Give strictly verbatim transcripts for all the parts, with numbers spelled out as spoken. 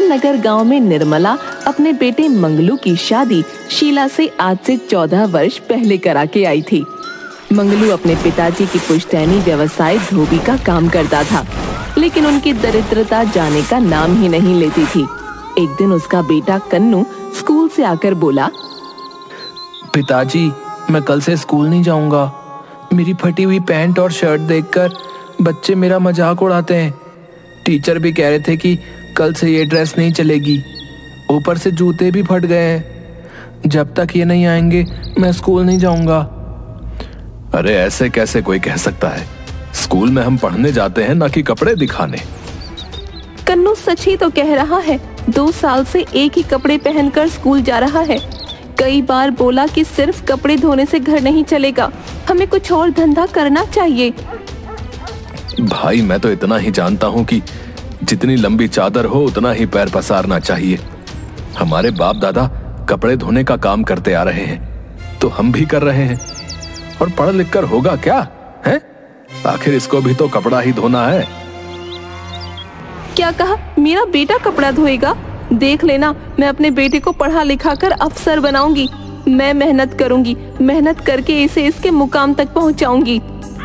विशाल नगर गांव में निर्मला अपने बेटे मंगलू की शादी शीला से आज से चौदह वर्ष पहले करा के आई थी। मंगलू अपने पिताजी की पुश्तैनी व्यवसाय धोबी का काम करता था, लेकिन उनकी दरिद्रता जाने का नाम ही नहीं लेती थी। एक दिन उसका बेटा कन्नू स्कूल से आकर बोला, पिताजी, मैं कल से स्कूल नहीं जाऊंगा। मेरी फटी हुई पैंट और शर्ट देखकर बच्चे मेरा मजाक उड़ाते हैं। टीचर भी कह रहे थे कि कल से ये ड्रेस नहीं चलेगी। ऊपर से जूते भी फट गए हैं। जब तक ये नहीं आएंगे मैं स्कूल नहीं जाऊंगा। अरे ऐसे कैसे कोई कह सकता है? स्कूल में हम पढ़ने जाते हैं, ना कि कपड़े दिखाने। कन्नू सच ही तो कह रहा है। दो साल से एक ही कपड़े पहनकर स्कूल जा रहा है। कई बार बोला कि सिर्फ कपड़े धोने से घर नहीं चलेगा, हमें कुछ और धंधा करना चाहिए। भाई, मैं तो इतना ही जानता हूँ कि जितनी लंबी चादर हो उतना ही पैर पसारना चाहिए। हमारे बाप दादा कपड़े धोने का काम करते आ रहे हैं, तो हम भी कर रहे हैं। और पढ़ लिख कर होगा क्या है? आखिर इसको भी तो कपड़ा ही धोना है। क्या कहा? मेरा बेटा कपड़ा धोएगा? देख लेना, मैं अपने बेटे को पढ़ा लिखा कर अफसर बनाऊंगी। मैं मेहनत करूंगी, मेहनत करके इसे इसके मुकाम तक पहुंचाऊंगी।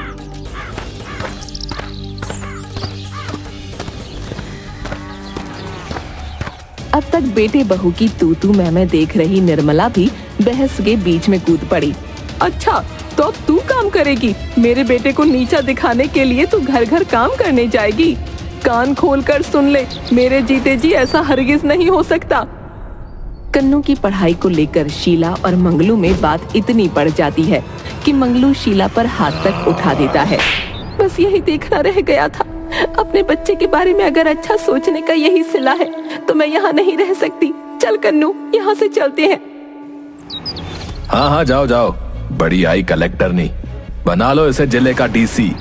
अब तक बेटे बहू की तू तू मैं मैं देख रही निर्मला भी बहस के बीच में कूद पड़ी। अच्छा, तो अब तू काम करेगी? मेरे बेटे को नीचा दिखाने के लिए तू घर घर काम करने जाएगी? कान खोलकर सुन ले, मेरे जीते जी ऐसा हरगिज नहीं हो सकता। कन्नू की पढ़ाई को लेकर शीला और मंगलू में बात इतनी बढ़ जाती है कि मंगलू शीला पर हाथ तक उठा देता है। बस यही देखना रह गया था। अपने बच्चे के बारे में अगर अच्छा सोचने का यही सिला है तो मैं यहाँ नहीं रह सकती। चल कन्नू, यहाँ से चलते हैं। हाँ हाँ, जाओ जाओ। बड़ी आई कलेक्टर नहीं, बना लो इसे जिले का डीसी।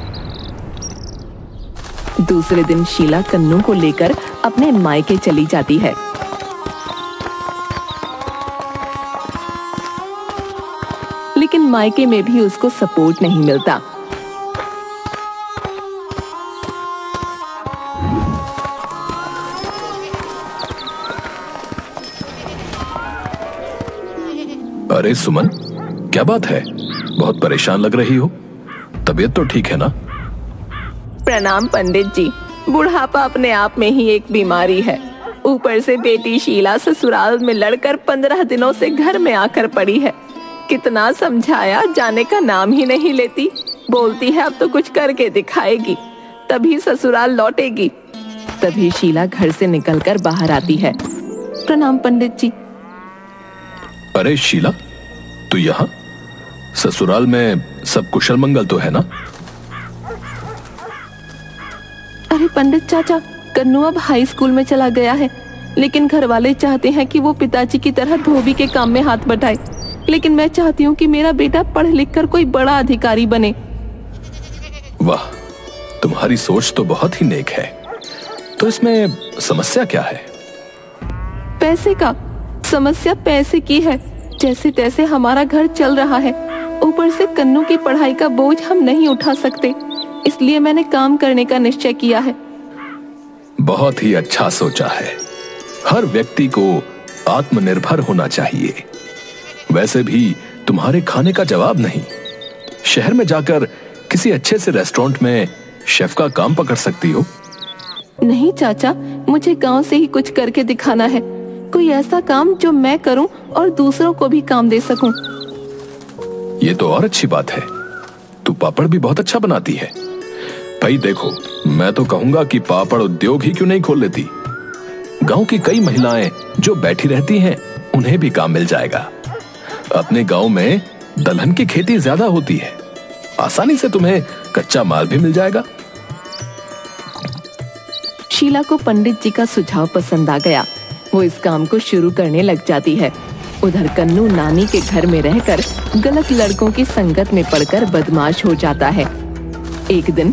दूसरे दिन शीला कन्नू को लेकर अपने मायके चली जाती है। लेकिन मायके में भी उसको सपोर्ट नहीं मिलता। अरे सुमन, क्या बात है? बहुत परेशान लग रही हो। तबीयत तो ठीक है ना? प्रणाम पंडित जी। बुढ़ापा अपने आप में ही एक बीमारी है। ऊपर से बेटी शीला ससुराल में लड़कर पंद्रह दिनों से घर में आकर पड़ी है। कितना समझाया, जाने का नाम ही नहीं लेती। बोलती है अब तो कुछ करके दिखाएगी, तभी ससुराल लौटेगी। तभी शीला घर से निकलकर बाहर आती है। प्रणाम पंडित जी। अरे शीला, तू यहाँ? ससुराल में सब कुशल मंगल तो है ना? अरे पंडित चाचा, कन्नू अब हाई स्कूल में चला गया है, लेकिन घर वाले चाहते हैं कि वो पिताजी की तरह धोबी के काम में हाथ बटाए। लेकिन मैं चाहती हूँ कि मेरा बेटा पढ़ लिख कर कोई बड़ा अधिकारी बने। वाह, तुम्हारी सोच तो बहुत ही नेक है। तो इसमें समस्या क्या है? पैसे का। समस्या पैसे की है। जैसे तैसे हमारा घर चल रहा है, ऊपर से कन्नू की पढ़ाई का बोझ हम नहीं उठा सकते, इसलिए मैंने काम करने का निश्चय किया है। बहुत ही अच्छा सोचा है। हर व्यक्ति को आत्मनिर्भर होना चाहिए। वैसे भी तुम्हारे खाने का जवाब नहीं। शहर में जाकर किसी अच्छे से रेस्टोरेंट में शेफ का काम पकड़ सकती हो। नहीं चाचा, मुझे गांव से ही कुछ करके दिखाना है। कोई ऐसा काम जो मैं करूं और दूसरों को भी काम दे सकूं। ये तो और अच्छी बात है। तू पापड़ भी बहुत अच्छा बनाती है। भाई देखो, मैं तो कहूंगा कि पापड़ उद्योग ही क्यों नहीं खोल लेती। गांव की कई महिलाएं जो बैठी रहती हैं, उन्हें भी काम मिल जाएगा। अपने गांव में दलहन की खेती ज्यादा होती है, आसानी से तुम्हें कच्चा माल भी मिल जाएगा। शीला को पंडित जी का सुझाव पसंद आ गया। वो इस काम को शुरू करने लग जाती है। उधर कन्नू नानी के घर में रहकर गलत लड़कों की संगत में पड़कर बदमाश हो जाता है। एक दिन,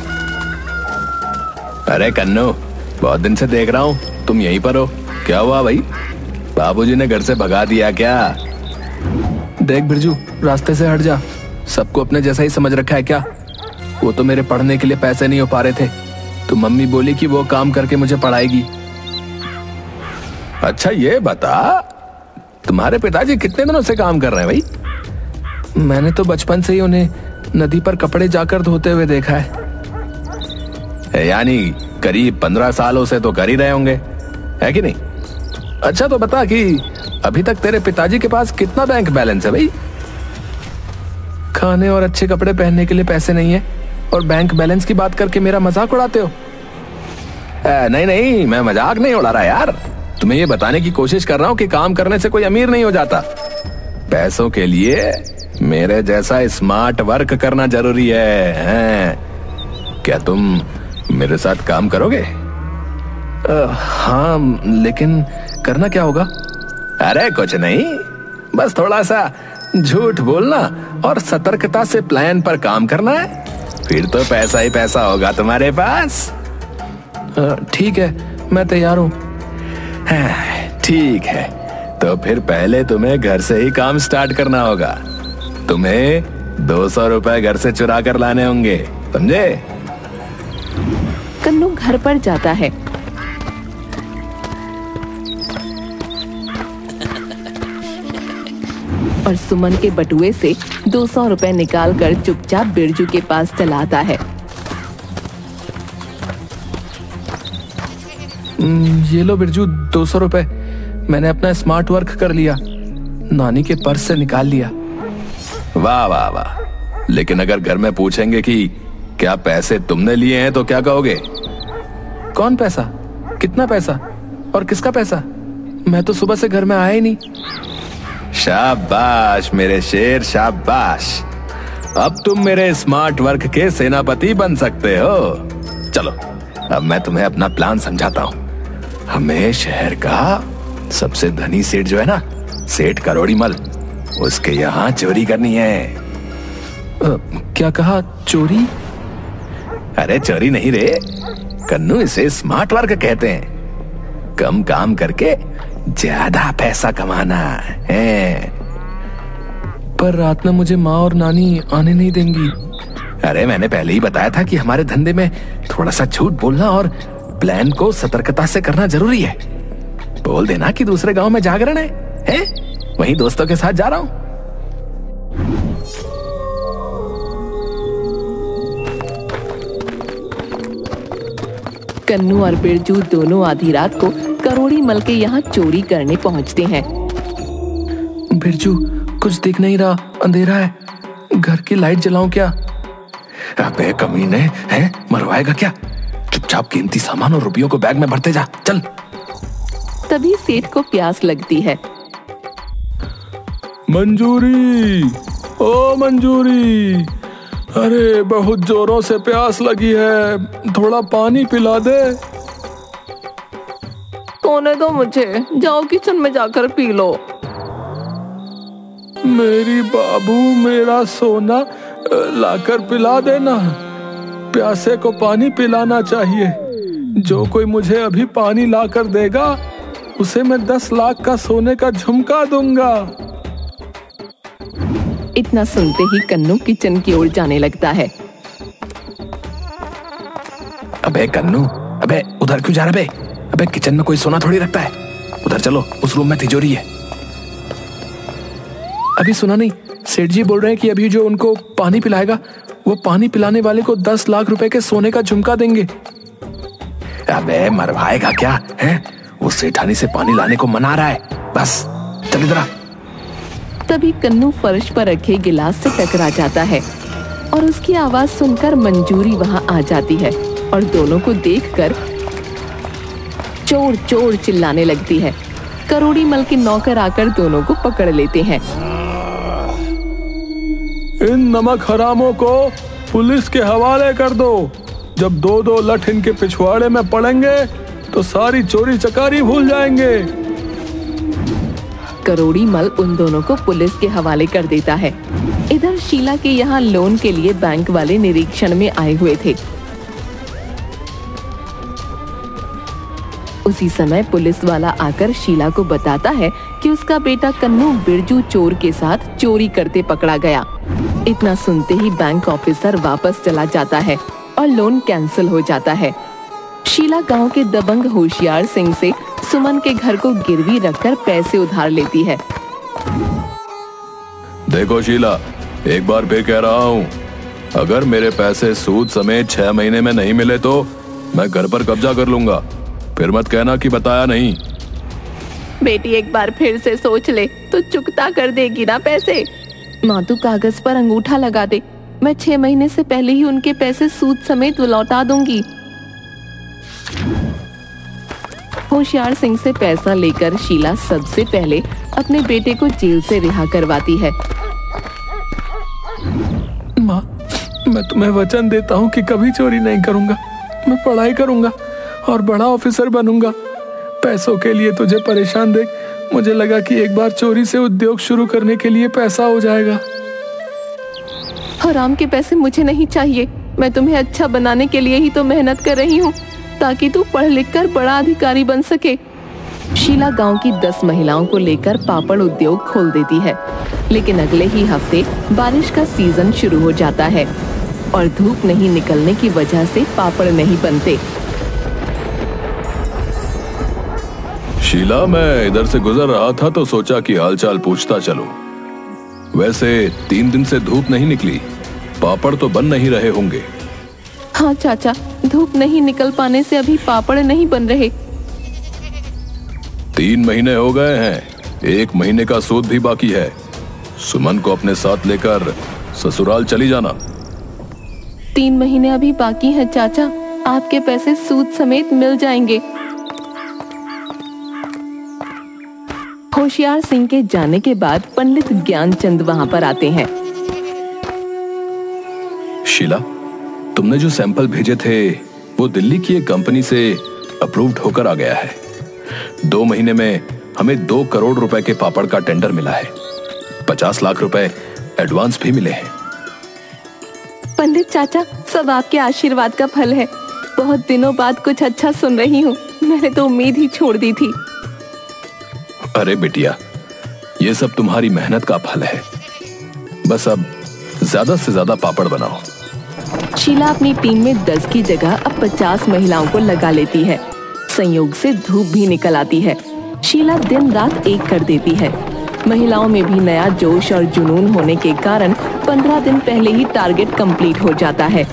अरे कन्नू, बहुत दिन से देख रहा हूँ तुम यहीं पर हो। क्या हुआ भाई? बाबूजी ने घर से भगा दिया क्या? देख बिरजू, रास्ते से हट जा। सबको अपने जैसा ही समझ रखा है क्या? वो तो मेरे पढ़ने के लिए पैसे नहीं हो पा रहे थे, तो मम्मी बोली कि वो काम करके मुझे पढ़ाएगी। अच्छा ये बता, तुम्हारे पिताजी कितने दिनों से काम कर रहे हैं भाई? मैंने तो बचपन से ही उन्हें नदी पर कपड़े जाकर धोते हुए देखा है। यानी करीब पंद्रह सालों से तो कर ही रहे होंगे, है कि नहीं? अच्छा तो बता कि अभी तक तेरे पिताजी के पास कितना बैंक बैलेंस है भाई? खाने और अच्छे कपड़े पहनने के लिए पैसे नहीं है, और बैंक बैलेंस की बात करके मेरा मजाक उड़ाते हो? आ, नहीं नहीं, मैं मजाक नहीं उड़ा रहा यार। तुम्हें ये बताने की कोशिश कर रहा हूँ कि काम करने से कोई अमीर नहीं हो जाता। पैसों के लिए मेरे जैसा स्मार्ट वर्क करना जरूरी है, हैं? क्या तुम मेरे साथ काम करोगे? आ, हाँ, लेकिन करना क्या होगा? अरे कुछ नहीं, बस थोड़ा सा झूठ बोलना और सतर्कता से प्लान पर काम करना है, फिर तो पैसा ही पैसा होगा तुम्हारे पास। ठीक है, मैं तैयार हूँ। ठीक है, तो फिर पहले तुम्हें घर से ही काम स्टार्ट करना होगा। तुम्हें दो सौ रुपए घर से चुरा कर लाने होंगे, समझे? कन्नू घर पर जाता है। और सुमन के बटुए से दो सौ रुपए निकालकर चुपचाप बिरजू के पास चला आता है। ये लो बिरजू, दो सौ रुपए। मैंने अपना स्मार्ट वर्क कर लिया, नानी के पर्स से निकाल लिया। वाह वाह वाह। लेकिन अगर घर में पूछेंगे कि क्या पैसे तुमने लिए हैं तो क्या कहोगे? कौन पैसा? कितना पैसा? और किसका पैसा? मैं तो सुबह से घर में आया ही नहीं। शाबाश मेरे शेर, शाबाश। अब तुम मेरे स्मार्ट वर्क के सेनापति बन सकते हो। चलो अब मैं तुम्हें अपना प्लान समझाता हूँ। हमें शहर का सबसे धनी सेठ जो है ना, सेठ करोड़ी मल, उसके यहाँ चोरी करनी है। आ, क्या कहा? चोरी? अरे चोरी नहीं रे कन्नू, इसे स्मार्ट वर्क कहते हैं। कम काम करके ज्यादा पैसा कमाना है। पर रात में मुझे माँ और नानी आने नहीं देंगी। अरे मैंने पहले ही बताया था कि हमारे धंधे में थोड़ा सा झूठ बोलना और प्लान को सतर्कता से करना जरूरी है। बोल देना कि दूसरे गांव में जागरण है, हैं? वहीं दोस्तों के साथ जा रहा हूं। कन्नू और बिरजू दोनों आधी रात को करोड़ी मल के यहाँ चोरी करने पहुँचते हैं। बिरजू, कुछ दिख नहीं रहा, अंधेरा है। घर की लाइट जलाऊं क्या? अबे कमीने, हैं? मरवाएगा क्या? चुपचाप कीमती सामान और रुपयों को बैग में भरते जा, चल। तभी सेठ को प्यास लगती है। मंजूरी, ओ मंजूरी, अरे बहुत जोरों से प्यास लगी है, थोड़ा पानी पिला दे। सोने दो मुझे, जाओ किचन में जाकर पी लो। मेरी बाबू, मेरा सोना, लाकर पिला देना। प्यासे को पानी पिलाना चाहिए। जो कोई मुझे अभी पानी लाकर देगा उसे मैं दस लाख का सोने का झुमका दूंगा। इतना सुनते ही कन्नू किचन की ओर जाने लगता है। अबे कन्नू, अबे उधर क्यों जा रहा बे? अबे किचन में कोई सोना थोड़ी रखता है। उधर चलो, उस रूम में तिजोरी है। अभी सुना नहीं? सेठ जी बोल रहे हैं कि अभी जो उनको पानी पिलाएगा वो पानी पिलाने वाले को दस लाख रुपए के सोने का झुमका देंगे। अबे मरवाएगा क्या है? वो सेठानी से पानी लाने को मना रहा है। बस चल इधर आ। तभी कन्नू फर्श पर रखे गिलास से टकरा जाता है और उसकी आवाज सुनकर मंजूरी वहां आ जाती है और दोनों को देखकर चोर चोर चिल्लाने लगती है। करोड़ी मल के नौकर आकर दोनों को पकड़ लेते हैं। इन नमक हरामों को पुलिस के हवाले कर दो। जब दो दो लठ इनके पिछवाड़े में पड़ेंगे तो सारी चोरी चकारी भूल जाएंगे। करोड़ी मल उन दोनों को पुलिस के हवाले कर देता है। इधर शीला के यहाँ लोन के लिए बैंक वाले निरीक्षण में आए हुए थे। उसी समय पुलिस वाला आकर शीला को बताता है कि उसका बेटा कन्नू बिरजू चोर के साथ चोरी करते पकड़ा गया। इतना सुनते ही बैंक ऑफिसर वापस चला जाता है और लोन कैंसिल हो जाता है। शीला गांव के दबंग होशियार सिंह से सुमन के घर को गिरवी रखकर पैसे उधार लेती है। देखो शीला, एक बार फिर कह रहा हूँ, अगर मेरे पैसे सूद समेत छह महीने में नहीं मिले तो मैं घर पर कब्जा कर लूंगा। फिर मत कहना कि बताया नहीं। बेटी एक बार फिर से सोच ले तो चुकता कर देगी ना पैसे। माँ तू कागज पर अंगूठा लगा दे, मैं छह महीने से पहले ही उनके पैसे सूद समेत लौटा दूंगी। होशियार सिंह से पैसा लेकर शीला सबसे पहले अपने बेटे को जेल से रिहा करवाती है। माँ, मैं तुम्हें वचन देता हूँ कि कभी चोरी नहीं करूंगा। मैं पढ़ाई करूंगा और बड़ा ऑफिसर बनूंगा। पैसों के लिए तुझे परेशान देख मुझे लगा कि एक बार चोरी से उद्योग शुरू करने के लिए पैसा हो जाएगा। हराम के पैसे मुझे नहीं चाहिए। मैं तुम्हें अच्छा बनाने के लिए ही तो मेहनत कर रही हूँ, ताकि तू पढ़ लिख कर बड़ा अधिकारी बन सके। शीला गांव की दस महिलाओं को लेकर पापड़ उद्योग खोल देती है, लेकिन अगले ही हफ्ते बारिश का सीजन शुरू हो जाता है और धूप नहीं निकलने की वजह से पापड़ नहीं बनते। शीला, मैं इधर से गुजर रहा था तो सोचा कि हालचाल पूछता चलूं। वैसे तीन दिन से धूप नहीं निकली, पापड़ तो बन नहीं रहे होंगे। हाँ चाचा, धूप नहीं निकल पाने से अभी पापड़ नहीं बन रहे। तीन महीने हो गए हैं, एक महीने का सूद भी बाकी है। सुमन को अपने साथ लेकर ससुराल चली जाना। तीन महीने अभी बाकी हैं चाचा, आपके पैसे सूद समेत मिल जाएंगे। होशियार सिंह के जाने के बाद पंडित ज्ञानचंद वहां पर आते हैं। शीला, तुमने जो सैंपल भेजे थे वो दिल्ली की एक कंपनी से अप्रूव्ड होकर आ गया है। दो महीने में हमें दो करोड़ रुपए के पापड़ का टेंडर मिला है। पचास लाख रुपए एडवांस भी मिले हैं। पंडित चाचा, सब आपके आशीर्वाद का फल है। बहुत दिनों बाद कुछ अच्छा सुन रही हूँ, मैंने तो उम्मीद ही छोड़ दी थी। अरे बिटिया, ये सब तुम्हारी मेहनत का फल है। बस अब ज्यादा से ज्यादा पापड़ बनाओ। शीला अपनी टीम में दस की जगह अब पचास महिलाओं को लगा लेती है। संयोग से धूप भी निकल आती है। शीला दिन रात एक कर देती है। महिलाओं में भी नया जोश और जुनून होने के कारण पंद्रह दिन पहले ही टारगेट कंप्लीट हो जाता है।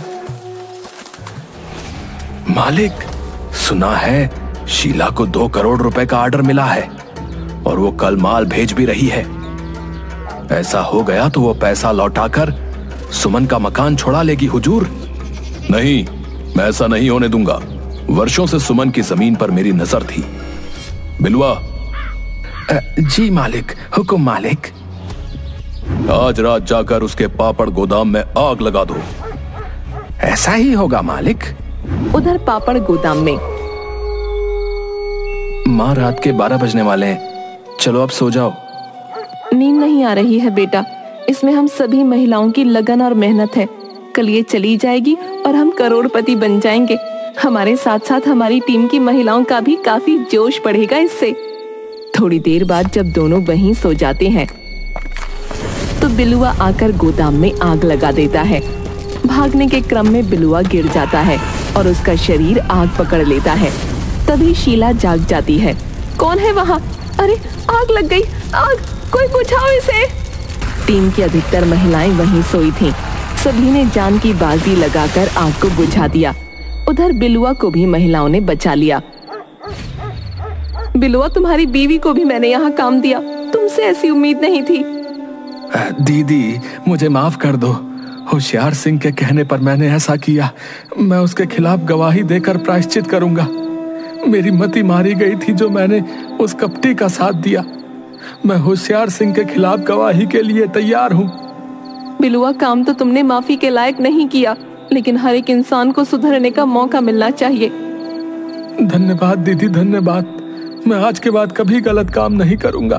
मालिक, सुना है शीला को दो करोड़ रुपए का ऑर्डर मिला है और वो कल माल भेज भी रही है। ऐसा हो गया तो वो पैसा लौटाकर सुमन का मकान छुड़ा लेगी हुजूर। नहीं, मैं ऐसा नहीं होने दूंगा। वर्षों से सुमन की जमीन पर मेरी नजर थी। बिलवा। जी मालिक, हुकुम मालिक। आज रात जाकर उसके पापड़ गोदाम में आग लगा दो। ऐसा ही होगा मालिक। उधर पापड़ गोदाम में। माँ, रात के बारह बजने वाले हैं, चलो अब सो जाओ। नींद नहीं आ रही है बेटा, इसमें हम सभी महिलाओं की लगन और मेहनत है। कल ये चली जाएगी और हम करोड़पति बन जाएंगे। हमारे साथ साथ हमारी टीम की महिलाओं का भी काफी जोश बढ़ेगा इससे। थोड़ी देर बाद जब दोनों वहीं सो जाते हैं तो बिलुआ आकर गोदाम में आग लगा देता है। भागने के क्रम में बिलुआ गिर जाता है और उसका शरीर आग पकड़ लेता है। तभी शीला जाग जाती है। कौन है वहाँ? अरे आग लग गई, आग, कोई बुझाओ इसे। टीम की अधिकतर महिलाएं वहीं सोई थीं। सभी ने जान की बाजी लगाकर आग को बुझा दिया। उधर बिलुआ को भी महिलाओं ने बचा लिया। बिलुआ, तुम्हारी बीवी को भी मैंने यहाँ काम दिया, तुमसे ऐसी उम्मीद नहीं थी। दीदी, मुझे माफ कर दो। होशियार सिंह के कहने पर मैंने ऐसा किया। मैं उसके खिलाफ गवाही देकर प्रायश्चित करूंगा। मेरी मति मारी गई थी जो मैंने उस कपटी का साथ दिया। मैं होशियार सिंह के खिलाफ गवाही के लिए तैयार हूँ। बिलुआ, काम तो तुमने माफी के लायक नहीं किया, लेकिन हर एक इंसान को सुधरने का मौका मिलना चाहिए। धन्यवाद दीदी, धन्यवाद। मैं आज के बाद कभी गलत काम नहीं करूंगा।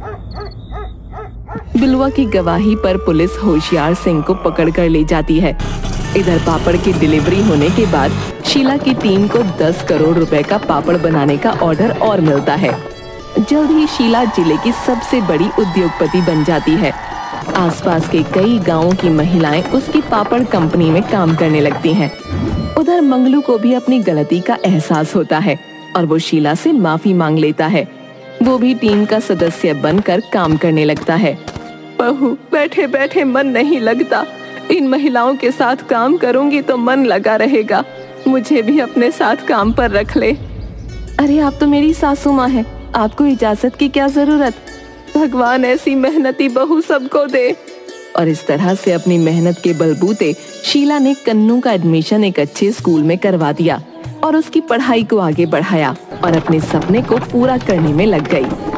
बिलुआ की गवाही पर पुलिस होशियार सिंह को पकड़ कर ले जाती है। इधर पापड़ की डिलीवरी होने के बाद शीला की टीम को दस करोड़ रुपए का पापड़ बनाने का ऑर्डर और मिलता है। जल्द ही शीला जिले की सबसे बड़ी उद्योगपति बन जाती है। आसपास के कई गांवों की महिलाएं उसकी पापड़ कंपनी में काम करने लगती हैं। उधर मंगलू को भी अपनी गलती का एहसास होता है। और वो शीला से माफी मांग लेता है। वो भी टीम का सदस्य बनकर काम करने लगता है। बहू, बैठे बैठे मन नहीं लगता। इन महिलाओं के साथ काम करूंगी तो मन लगा रहेगा। मुझे भी अपने साथ काम पर रख ले। अरे आप तो मेरी सासू माँ है, आपको इजाजत की क्या जरूरत। भगवान ऐसी मेहनती बहू सबको दे। और इस तरह से अपनी मेहनत के बलबूते शीला ने कन्नू का एडमिशन एक अच्छे स्कूल में करवा दिया और उसकी पढ़ाई को आगे बढ़ाया और अपने सपने को पूरा करने में लग गई।